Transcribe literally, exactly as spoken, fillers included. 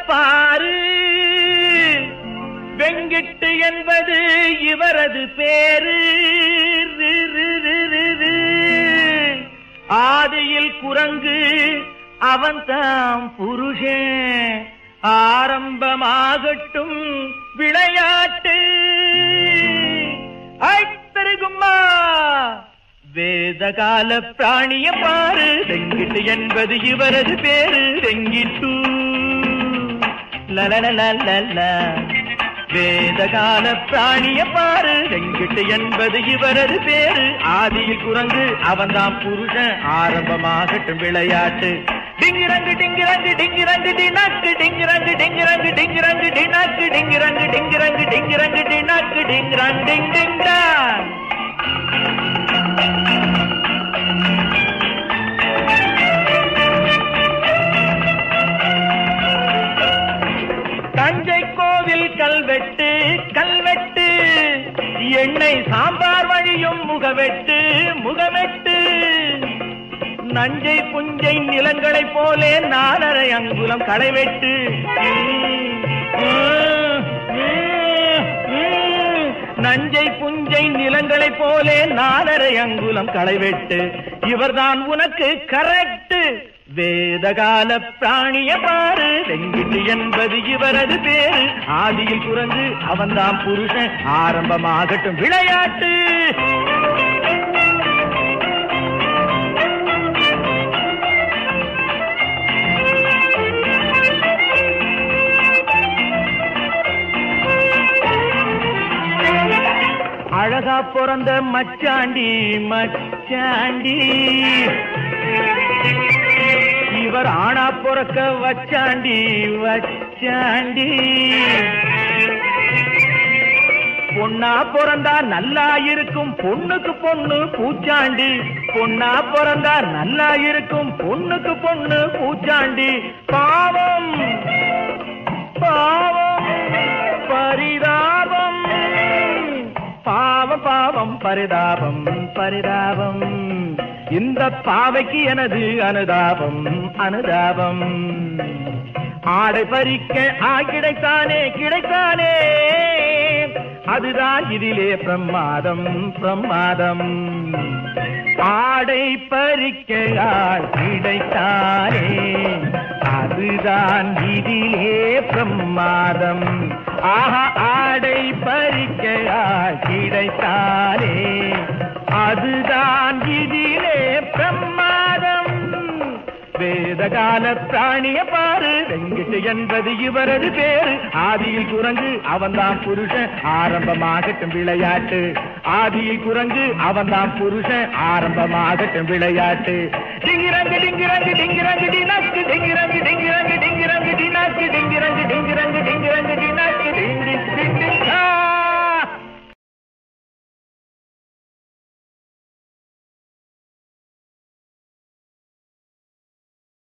பாரு. வெங்கிட்டு என்பது இவரது பேரு. ஆதியில் குரங்கு அவன்தாம் புருஷன். ஆரம்பமாகட்டும் விளையாட்டு. ஐத்தருகும்மா வேதகால பிராணிய பாரு. வெங்கிட்டு என்பது இவரது பேரு. வெங்கிட்டு லலலலலல. வேதகால பிராணிய பாரு. வெங்கிட்டு என்பது இவரது பேரு. ஆதியில் குரங்கு அவன்தாம் புருஷன். ஆரம்பமாகட்டும் விளையாட்டு. டிங்கிரங்கு டிங்கிரங்கு டிங்கிரங்கு டினாக்கு டிங்கிரங்கு டிங்கிரங்கு டிங்கிரங்கு டினாக்கு டிங்கிரங்கு டிங்கிரங்கு டிங்கிரங்கு டினாக்கு டிங்கிரங் டிங் டிங்கா. தஞ்சை கோவில் கல்வெட்டு கல்வெட்டு. எண்ணெய் சாம்பார் வழியும் முகவெட்டு முகமெட்டு. நஞ்சை புஞ்சை நிலங்களை போலே நாலரை அங்குலம் களைவெட்டு. நஞ்சை புஞ்சை நிலங்களை போலே நாலரை அங்குலம் களைவெட்டு. இவர்தான் உனக்கு கரெக்ட். வேதகால பிராணிய பாரு. வெங்கிட்டு என்பது இவரது பேரு. ஆதியில் குரங்கு அவன்தான் புருஷன். ஆரம்பமாகட்டும் விளையாட்டு. அழகா பிறந்த மச்சாண்டி மச்சாண்டி. இவர் ஆனா பிறக்க வச்சாண்டி வச்சாண்டி. பொண்ணா பிறந்தா நல்லா இருக்கும் பொண்ணுக்கு பொண்ணு பூச்சாண்டி. பொண்ணா பிறந்தா நல்லா இருக்கும் பொண்ணுக்கு பொண்ணு பூச்சாண்டி. பாவம் பாவம் பரிதாபம். பாவம் பாவம் பரிதாபம் பரிதாபம். இந்த பாவைக்கு எனது அனுதாபம் அனுதாபம். ஆடை பறிக்க ஆ கிடைத்தானே கிடைத்தானே. அதுதான் இதிலே பிரமாதம் பிரமாதம். ஆடை பறிக்க ஆள் கிடைத்தானே. அதுதான் இதிலே பிரமாதம். ஆஹா ஆடை பறிக்க ஆள் கிடைத்தானே. அதுதான் இதிலே பிரமாதம். வேதகால பிராணிய பாரு. வெங்கிட்டு என்பது இவரது பேரு. ஆதியில் குரங்கு அவன்தான் புருஷன். ஆரம்பமாகட்டும் விளையாட்டு. ஆதியில் குரங்கு அவன்தான் புருஷன். ஆரம்பமாகட்டும் விளையாட்டு. டிங்கிரங்கு